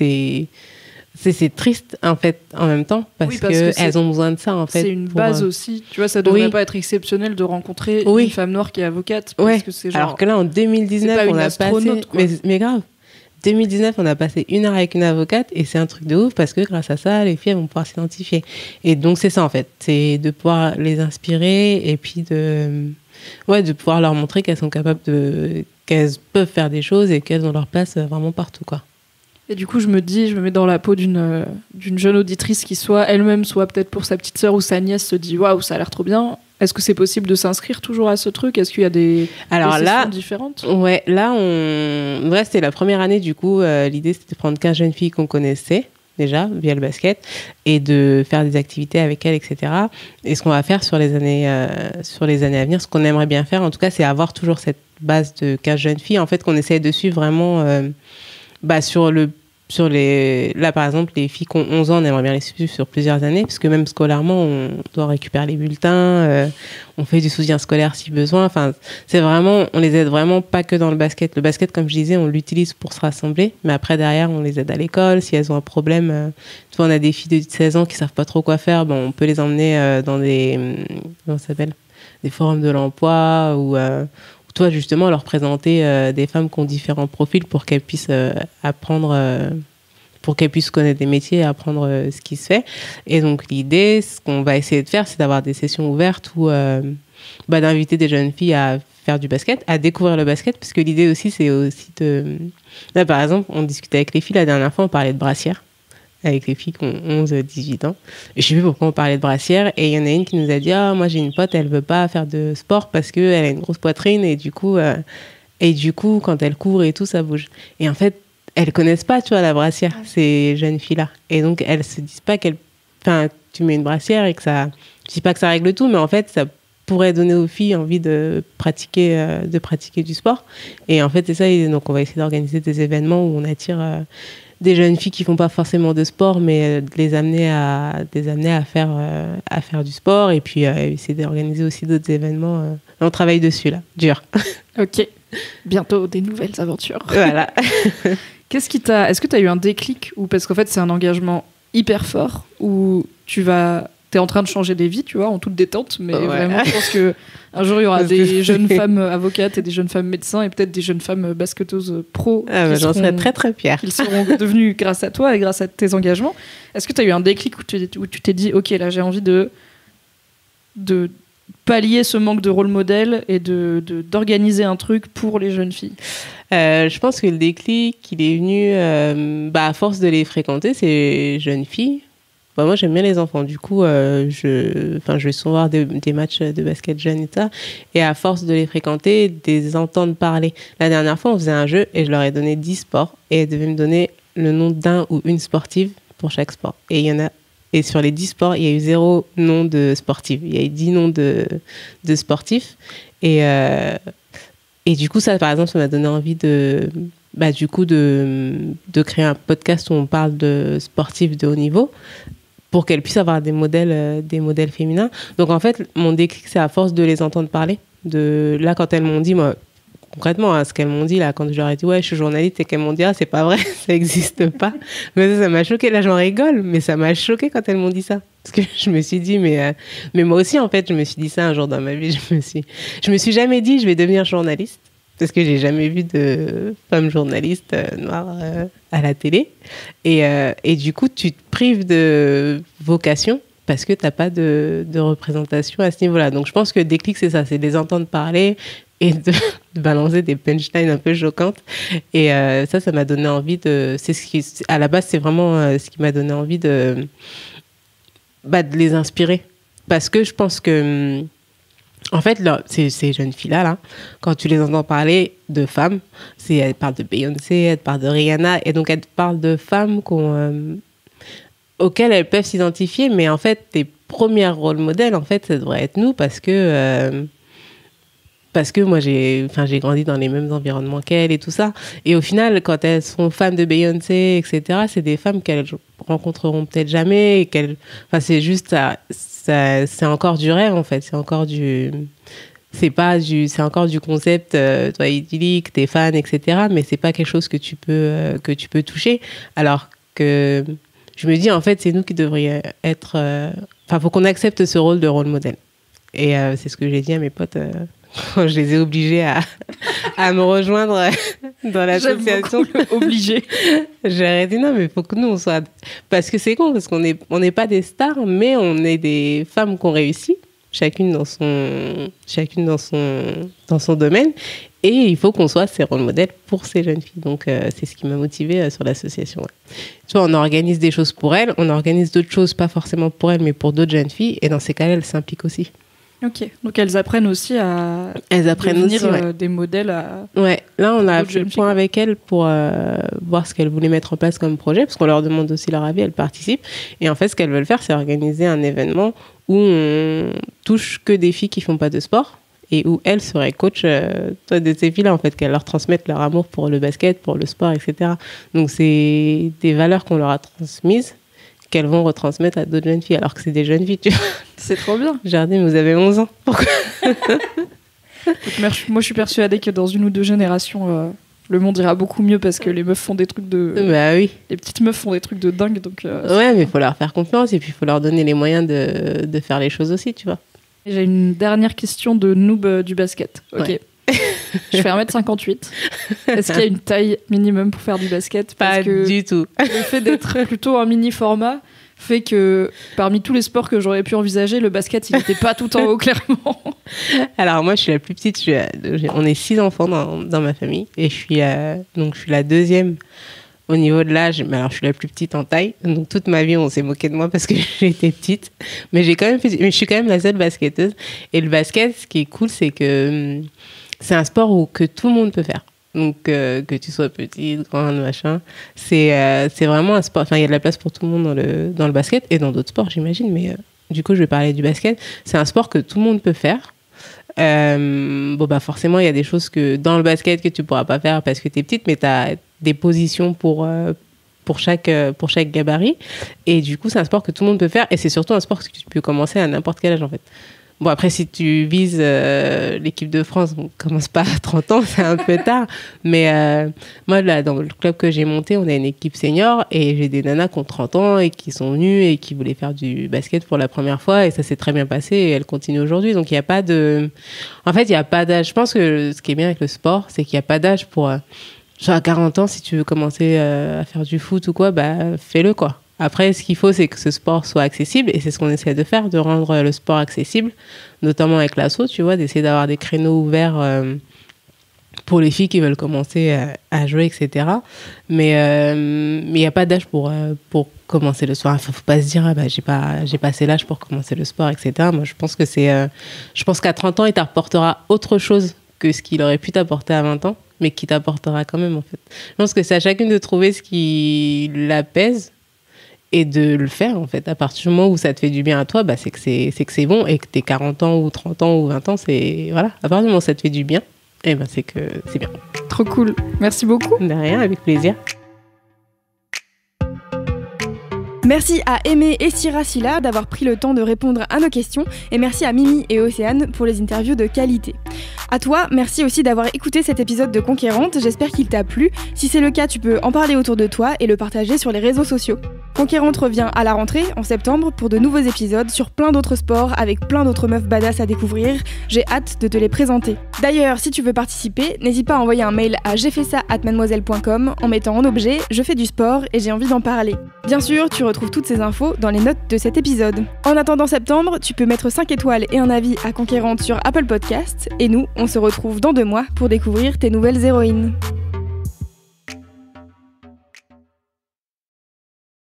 c'est triste, en fait, en même temps, parce qu'elles ont besoin de ça, en fait. C'est une base aussi. Tu vois, ça devrait pas être exceptionnel de rencontrer une femme noire qui est avocate. Parce que c'est genre... Alors que là, en 2019, on a passé... Mais grave. 2019, on a passé 1 heure avec une avocate et c'est un truc de ouf parce que grâce à ça, les filles elles vont pouvoir s'identifier. Et donc, c'est ça, en fait. C'est de pouvoir les inspirer et puis de pouvoir leur montrer qu'elles sont capables qu'elles peuvent faire des choses et qu'elles ont leur place vraiment partout, quoi. Et du coup, je me mets dans la peau d'une jeune auditrice qui soit elle-même, soit peut-être pour sa petite sœur ou sa nièce, se dit « Waouh, ça a l'air trop bien ». Est-ce que c'est possible de s'inscrire toujours à ce truc? Est-ce qu'il y a des sessions différentes? Ouais, là, c'était la première année, du coup, l'idée, c'était de prendre 15 jeunes filles qu'on connaissait déjà, via le basket, et de faire des activités avec elles, etc. Et ce qu'on va faire sur les années à venir, ce qu'on aimerait bien faire, en tout cas, c'est avoir toujours cette base de 15 jeunes filles, en fait, qu'on essaie de suivre vraiment... sur le là, par exemple, les filles qui ont 11 ans, on aimerait bien les suivre sur plusieurs années, parce que même scolairement, on doit récupérer les bulletins, on fait du soutien scolaire si besoin. Enfin, c'est vraiment, on les aide vraiment pas que dans le basket. Le basket, comme je disais, on l'utilise pour se rassembler, mais après, derrière, on les aide à l'école. Si elles ont un problème, on a des filles de 16 ans qui savent pas trop quoi faire, on peut les emmener dans comment ça s'appelle, des forums de l'emploi ou toi, justement, leur présenter des femmes qui ont différents profils pour qu'elles puissent apprendre, pour qu'elles puissent connaître des métiers et apprendre ce qui se fait. Et donc, l'idée, ce qu'on va essayer de faire, c'est d'avoir des sessions ouvertes où d'inviter des jeunes filles à faire du basket, à découvrir le basket, parce que l'idée aussi, c'est aussi de... Là, par exemple, on discutait avec les filles la dernière fois, on parlait de brassière, avec les filles qui ont 11-18 ans. Et je sais plus pourquoi on parlait de brassière. Et il y en a une qui nous a dit « Ah, moi j'ai une pote, elle veut pas faire de sport parce qu'elle a une grosse poitrine et du coup, quand elle court et tout, ça bouge. » Et en fait, elles connaissent pas, tu vois, la brassière, ces jeunes filles-là. Et donc, elles se disent pas tu mets une brassière et que ça... Je dis pas que ça règle tout, mais en fait, ça pourrait donner aux filles envie de pratiquer du sport. Et en fait, c'est ça. Et donc, on va essayer d'organiser des événements où on attire... des jeunes filles qui font pas forcément de sport, mais de les amener à faire du sport, et puis essayer d'organiser aussi d'autres événements. On travaille dessus là, dur. Ok, bientôt des nouvelles aventures. Voilà. Est-ce que tu as eu un déclic, ou parce qu'en fait c'est un engagement hyper fort où t'es en train de changer des vies, tu vois, en toute détente, mais vraiment, je pense que un jour il y aura des jeunes femmes avocates et des jeunes femmes médecins et peut-être des jeunes femmes basketteuses pro. J'en serais très très fière. Ils seront devenus grâce à toi et grâce à tes engagements. Est-ce que tu as eu un déclic où tu t'es dit, ok, là j'ai envie de pallier ce manque de rôle modèle et d'organiser un truc pour les jeunes filles? Je pense que le déclic, il est venu à force de les fréquenter, ces jeunes filles. Moi, j'aime bien les enfants. Du coup, je vais souvent voir des matchs de basket jeunes et ça. Et à force de les fréquenter, de les entendre parler. La dernière fois, on faisait un jeu et je leur ai donné 10 sports. Et elles devaient me donner le nom d'un ou une sportive pour chaque sport. Et sur les 10 sports, il y a eu 0 nom de sportive. Il y a eu 10 noms de sportifs. Et du coup, ça, par exemple, ça m'a donné envie de créer un podcast où on parle de sportifs de haut niveau, pour qu'elles puissent avoir des modèles féminins. Donc en fait, mon déclic, c'est à force de les entendre parler. Là, quand elles m'ont dit, moi, concrètement, ce qu'elles m'ont dit, là, quand je leur ai dit, ouais, je suis journaliste, et qu'elles m'ont dit, ah, c'est pas vrai, ça n'existe pas. Mais ça m'a choqué. Là, j'en rigole, mais ça m'a choqué quand elles m'ont dit ça. Parce que je me suis dit, mais moi aussi, en fait, je me suis dit ça un jour dans ma vie. Je me suis jamais dit, je vais devenir journaliste. Parce que j'ai jamais vu de femme journaliste noire à la télé. Et du coup, tu te prives de vocation parce que tu n'as pas de représentation à ce niveau-là. Donc, je pense que le déclic, c'est ça, c'est de les entendre parler et de balancer des punchlines un peu choquantes. Et ça m'a donné envie de... à la base, c'est vraiment ce qui m'a donné envie de les inspirer. Parce que je pense que... En fait, là, ces jeunes filles-là, quand tu les entends parler de femmes, elles parlent de Beyoncé, elles parlent de Rihanna, et donc elles parlent de femmes auxquelles elles peuvent s'identifier, mais en fait, tes premiers rôles modèles, en fait, ça devrait être nous, parce que moi, j'ai grandi dans les mêmes environnements qu'elles et tout ça. Et au final, quand elles sont fans de Beyoncé, etc., c'est des femmes qu'elles rencontreront peut-être jamais, et c'est juste c'est encore du rêve, en fait. C'est encore du concept, toi, idyllique, t'es fan, etc. Mais c'est pas quelque chose que tu peux toucher. Alors que je me dis, en fait, c'est nous qui devrions être... faut qu'on accepte ce rôle de rôle modèle. Et c'est ce que j'ai dit à mes potes quand je les ai obligés à me rejoindre dans l'association. Obligés. J'ai dit non, mais il faut que nous, on soit... Parce que c'est con, parce qu'on n'est pas des stars, mais on est des femmes qui ont réussi, chacune dans son domaine. Et il faut qu'on soit ces rôles modèles pour ces jeunes filles. Donc, c'est ce qui m'a motivée sur l'association. Ouais. Tu vois, on organise des choses pour elles, on organise d'autres choses, pas forcément pour elles, mais pour d'autres jeunes filles. Et dans ces cas-là, elles s'impliquent aussi. Ok, donc elles apprennent aussi à devenir des modèles à... Ouais, là on a fait le point avec elles pour voir ce qu'elles voulaient mettre en place comme projet, parce qu'on leur demande aussi leur avis, elles participent. Et en fait, ce qu'elles veulent faire, c'est organiser un événement où on touche que des filles qui font pas de sport et où elles seraient coach de ces filles-là, en fait, qu'elles leur transmettent leur amour pour le basket, pour le sport, etc. Donc, c'est des valeurs qu'on leur a transmises qu'elles vont retransmettre à d'autres jeunes filles, alors que c'est des jeunes filles, tu vois. C'est trop bien. Jardine, vous avez 11 ans. Pourquoi? Moi, je suis persuadée que dans 1 ou 2 générations, le monde ira beaucoup mieux parce que les meufs font des trucs de... Bah oui. Les petites meufs font des trucs de dingue, donc... Ouais, mais il faut leur faire confiance et puis il faut leur donner les moyens de faire les choses aussi, tu vois. J'ai une dernière question de noob du basket. Ok. Ouais. Je fais 1m58. Est-ce qu'il y a une taille minimum pour faire du basket? Pas du tout. Le fait d'être plutôt un mini format fait que parmi tous les sports que j'aurais pu envisager, le basket, il n'était pas tout en haut, clairement. Alors moi, je suis la plus petite. On est 6 enfants dans ma famille et je suis la deuxième au niveau de l'âge. Mais alors, je suis la plus petite en taille. Donc toute ma vie, on s'est moqué de moi parce que j'étais petite. Mais je suis quand même la seule basketteuse. Et le basket, ce qui est cool, c'est que c'est un sport que tout le monde peut faire. Donc, que tu sois petite, grande, machin. C'est vraiment un sport. Enfin, il y a de la place pour tout le monde dans le basket et dans d'autres sports, j'imagine. Mais du coup, je vais parler du basket. C'est un sport que tout le monde peut faire. Forcément, il y a des choses dans le basket que tu pourras pas faire parce que tu es petite, mais tu as des positions pour chaque gabarit. Et du coup, c'est un sport que tout le monde peut faire. Et c'est surtout un sport que tu peux commencer à n'importe quel âge, en fait. Bon, après, si tu vises l'équipe de France, on commence pas à 30 ans, c'est un peu tard. Mais moi, là, dans le club que j'ai monté, on a une équipe senior et j'ai des nanas qui ont 30 ans et qui sont venues et qui voulaient faire du basket pour la première fois et ça s'est très bien passé et elles continuent aujourd'hui. Donc, il n'y a pas de... En fait, il n'y a pas d'âge. Je pense que ce qui est bien avec le sport, c'est qu'il n'y a pas d'âge pour... genre à 40 ans, si tu veux commencer à faire du foot ou quoi, fais-le, quoi. Après, ce qu'il faut, c'est que ce sport soit accessible et c'est ce qu'on essaie de faire, de rendre le sport accessible, notamment avec l'asso, tu vois, d'essayer d'avoir des créneaux ouverts pour les filles qui veulent commencer à jouer, etc. Mais il n'y a pas d'âge pour commencer le sport. Enfin, faut pas se dire, j'ai passé l'âge pour commencer le sport, etc. Moi, je pense que je pense qu'à 30 ans, il t'apportera autre chose que ce qu'il aurait pu t'apporter à 20 ans, mais qui t'apportera quand même, en fait. Je pense que c'est à chacune de trouver ce qui l'apaise et de le faire, en fait. À partir du moment où ça te fait du bien à toi, c'est que c'est bon, et que t'es 40 ans ou 30 ans ou 20 ans, c'est... Voilà. À partir du moment où ça te fait du bien, c'est que c'est bien. Trop cool. Merci beaucoup. De rien, avec plaisir. Merci à Aimé et Syrah d'avoir pris le temps de répondre à nos questions et merci à Mimi et Océane pour les interviews de qualité. À toi, merci aussi d'avoir écouté cet épisode de Conquérante, j'espère qu'il t'a plu. Si c'est le cas, tu peux en parler autour de toi et le partager sur les réseaux sociaux. Conquérante revient à la rentrée, en septembre, pour de nouveaux épisodes sur plein d'autres sports avec plein d'autres meufs badass à découvrir. J'ai hâte de te les présenter. D'ailleurs, si tu veux participer, n'hésite pas à envoyer un mail à jeffaitça@mademoiselle.com en mettant en objet « Je fais du sport et j'ai envie d'en parler ». Bien sûr, tu retrouves toutes ces infos dans les notes de cet épisode. En attendant septembre, tu peux mettre 5 étoiles et un avis à Conquérante sur Apple Podcasts. Et nous, on se retrouve dans 2 mois pour découvrir tes nouvelles héroïnes.